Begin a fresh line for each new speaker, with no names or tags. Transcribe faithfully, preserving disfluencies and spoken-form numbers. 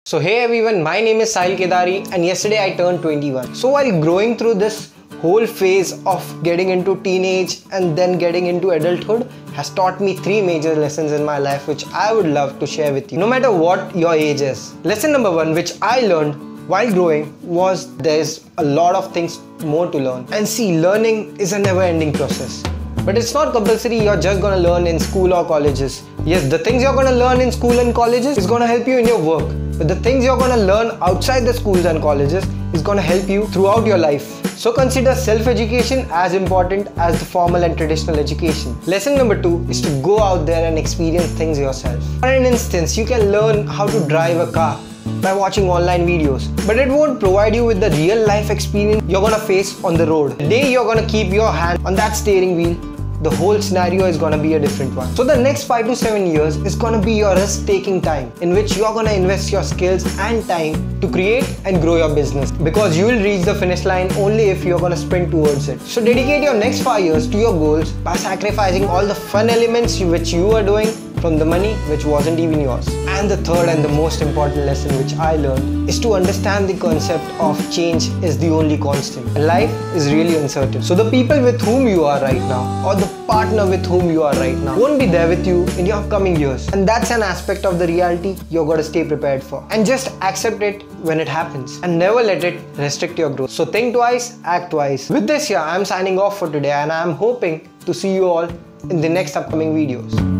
So hey everyone, my name is Sahil Kedari and yesterday I turned twenty-one. So while growing through this whole phase of getting into teenage and then getting into adulthood has taught me three major lessons in my life which I would love to share with you, no matter what your age is. Lesson number one, which I learned while growing, was there's a lot of things more to learn. And see, learning is a never-ending process. But it's not compulsory you're just gonna learn in school or colleges. Yes, the things you're gonna learn in school and colleges is gonna help you in your work. But the things you're gonna learn outside the schools and colleges is gonna help you throughout your life. So consider self-education as important as the formal and traditional education. Lesson number two is to go out there and experience things yourself. For an instance, you can learn how to drive a car by watching online videos, but it won't provide you with the real life experience you're gonna face on the road. The day you're gonna keep your hand on that steering wheel, the whole scenario is gonna be a different one. So the next five to seven years is gonna be your risk-taking time in which you're gonna invest your skills and time to create and grow your business, because you will reach the finish line only if you're gonna sprint towards it. So dedicate your next five years to your goals by sacrificing all the fun elements which you are doing from the money which wasn't even yours. And the third and the most important lesson which I learned is to understand the concept of change is the only constant. And life is really uncertain. So the people with whom you are right now, or the partner with whom you are right now, won't be there with you in your upcoming years. And that's an aspect of the reality you're gotta stay prepared for. And just accept it when it happens. And never let it restrict your growth. So think twice, act twice. With this here, I'm signing off for today and I'm hoping to see you all in the next upcoming videos.